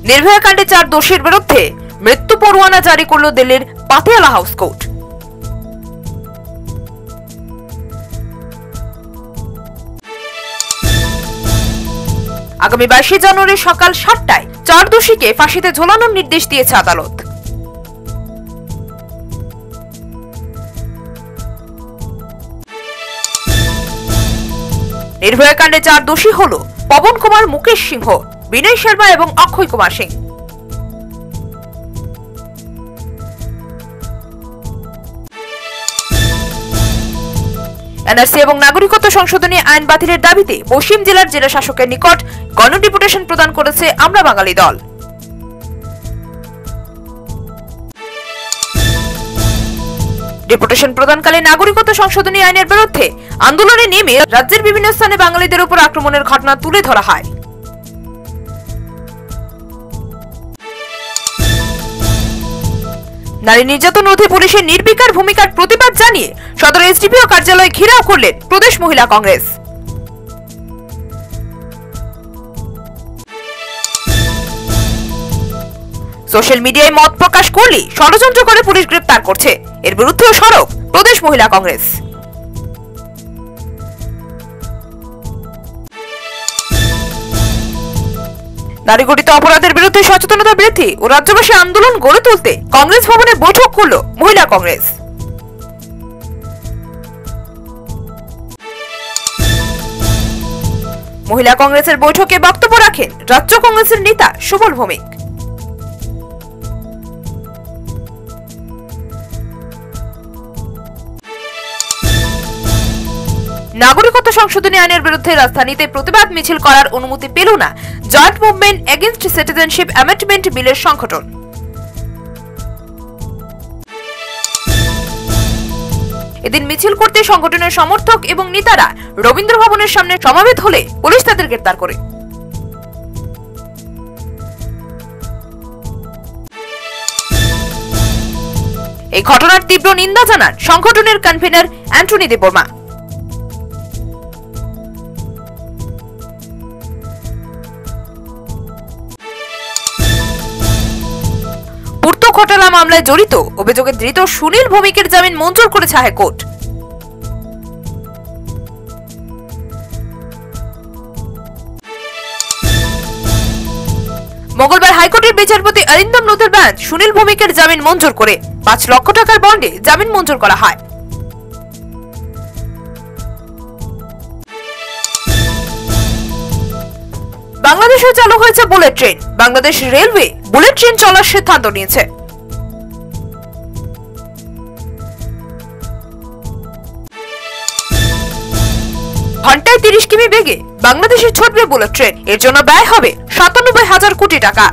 নির্ভয়া কাণ্ডে 4 দোষীর বিরুদ্ধে মৃত্যু পরোয়ানা জারি করল দিল্লির পাতিয়ালা হাউস কোর্ট। আগামী 22 জানুয়ারি সকাল 7টায় 4 দোষীকে ফাঁসিতে ঝোলানোর নির্দেশ দিয়েছে আদালত। নির্ভয়া কাণ্ডে 4 দোষী হল পবন কুমার, মুকেশ সিংহ, বিনয় শর্মা এবং অক্ষয় কুমার সিং। এনআরসি এবং নাগরিকত্ব সংশোধনী আইন বাতিলের দাবিতে পশ্চিম জেলার জেলা শাসকের নিকট গণডেপুটেশন প্রদান করেছে আমরা বাঙালি দল। ডেপুটেশন প্রদানকালে নাগরিকত্ব সংশোধনী আইনের বিরুদ্ধে আন্দোলনে নেমে রাজ্যের বিভিন্ন স্থানে বাঙালিদের উপর আক্রমণের ঘটনা তুলে ধরা হয়। নারী নির্যাতন রোধে পুলিশের নির্বিকার ভূমিকার প্রতিবাদ জানিয়ে সদর এসডিপিও কার্যালয় ঘেরাও করলেন প্রদেশ মহিলা কংগ্রেস। সোশ্যাল মিডিয়ায় মত প্রকাশ করলে ষড়যন্ত্র করে পুলিশ গ্রেফতার করছে, এর বিরুদ্ধেও সরব প্রদেশ মহিলা কংগ্রেস। নারীগঠিত অপরাধের বিরুদ্ধে সচেতনতা বৃদ্ধি ও রাজ্যবাসী আন্দোলন গড়ে তুলতে কংগ্রেস ভবনে বৈঠক করল মহিলা কংগ্রেস। মহিলা কংগ্রেসের বৈঠকে বক্তব্য রাখেন রাজ্য কংগ্রেসের নেতা সুবল ভৌমিক। নাগরিকত্ব সংশোধনী আইনের বিরুদ্ধে রাজধানীতে প্রতিবাদ মিছিল করার অনুমতি পেল না joint movement against citizenship amendment বিলের সংগঠন। এদিন মিছিল করতে সংগঠনের সমর্থক এবং নেতারা রবীন্দ্র ভবনের সামনে সমাবেত হলে পুলিশ তাদের গ্রেফতার করে। এই ঘটনার তীব্র নিন্দা জানান সংগঠনের কনভেনর অ্যান্টনি দেববর্মা। ঘটনা মামলায় জড়িত অভিযোগে ধৃত সুনীল ভৌমিকের জামিন মঞ্জুর করেছে হাইকোর্ট। মঙ্গলবার হাইকোর্টের বিচারপতি অরিন্দম লোধের বেঞ্চ সুনীল ভৌমিকের জামিন মঞ্জুর করে 5 লক্ষ টাকার বন্ডে জামিন মঞ্জুর করা হয়। বাংলাদেশে চালু হয়েছে bullet train. Bangladesh railway bullet train চলার সিদ্ধান্ত নিয়েছে। ঘন্টায় 30 কিমি বেগে বাংলাদেশে ছুটবে বুলেট ট্রেন। এর জন্য ব্যয় হবে 97,000 কোটি টাকা।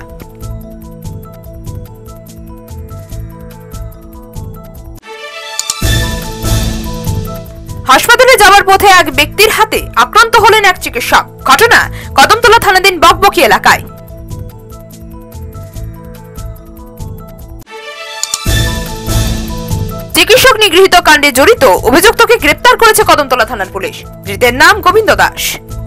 হাসপাতালে যাওয়ার পথে এক ব্যক্তির হাতে আক্রান্ত হলেন এক চিকিৎসক। ঘটনা কদমতলা থানাধীন বকবকি এলাকায়। চিকিৎসক নিগৃহীত কাণ্ডে জড়িত অভিযুক্তকে গ্রেপ্তার করেছে কদমতলা থানার পুলিশ। ধৃতের নাম গোবিন্দ দাস।